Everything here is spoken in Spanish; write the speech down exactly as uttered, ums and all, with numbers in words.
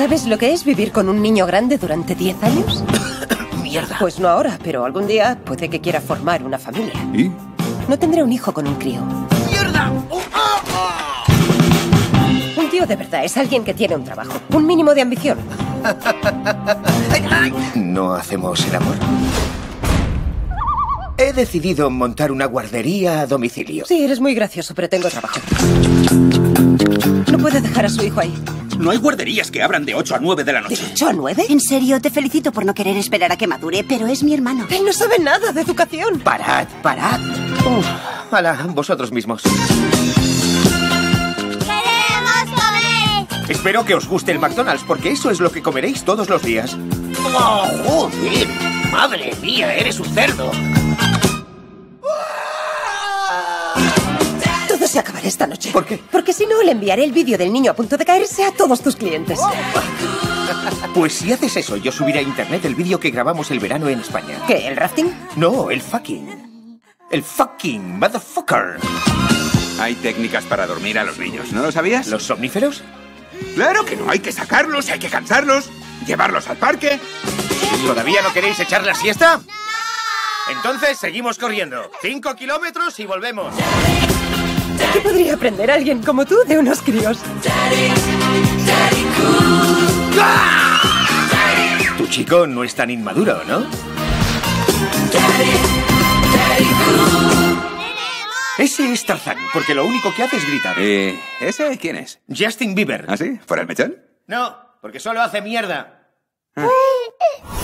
¿Sabes lo que es vivir con un niño grande durante diez años? Mierda. Pues no ahora, pero algún día puede que quiera formar una familia. ¿Y? No tendré un hijo con un crío. ¡Mierda! ¡Oh, oh, oh! Un tío de verdad es alguien que tiene un trabajo, un mínimo de ambición. ¿No hacemos el amor? He decidido montar una guardería a domicilio. Sí, eres muy gracioso, pero tengo trabajo. No puede dejar a su hijo ahí. No hay guarderías que abran de ocho a nueve de la noche. ¿De ocho a nueve? En serio, te felicito por no querer esperar a que madure, pero es mi hermano. Él no sabe nada de educación. Parad, parad. Uf, hala, vosotros mismos. ¡Queremos comer! Espero que os guste el McDonald's, porque eso es lo que comeréis todos los días. ¡Oh, joder! ¡Madre mía, eres un cerdo! Todo se acabará esta noche. ¿Por qué? Porque si no, le enviaré el vídeo del niño a punto de caerse a todos tus clientes. Pues si haces eso, yo subiré a internet el vídeo que grabamos el verano en España. ¿Qué, el rafting? No, el fucking. El fucking motherfucker. Hay técnicas para dormir a los niños, ¿no lo sabías? ¿Los somníferos? Claro que no, hay que sacarlos, hay que cansarlos, llevarlos al parque. ¿Todavía no queréis echar la siesta? Entonces seguimos corriendo. Cinco kilómetros y volvemos. ¿Qué podría aprender alguien como tú de unos críos? Tu chico no es tan inmaduro, ¿no? Ese es Tarzán, porque lo único que hace es gritar. Eh, ¿ese quién es? Justin Bieber. ¿Ah, sí? ¿Por el mechón? No, porque solo hace mierda. Ah.